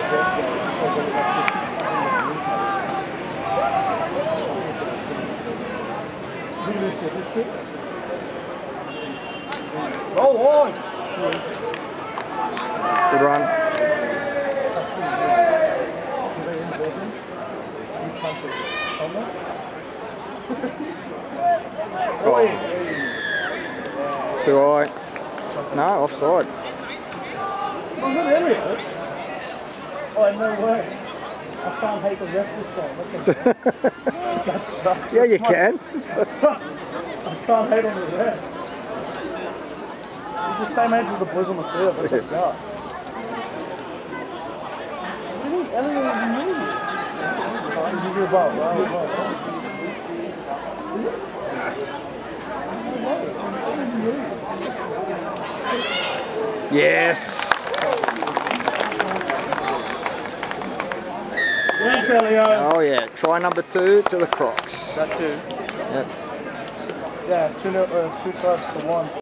Go on! Good run. Oh. Too high. No, offside. Oh, good area. Oh, no way. I can't hate the ref this time. That sucks. Yeah, you can. I can't hate on the ref. He's the same age as the boys on the field. That's a gut. Everything is amazing. This is your ball. Yes. Yes, Elio. Oh yeah. Try number 2 to the Crocs. That too. Yep. Yeah, 2 tries to 1.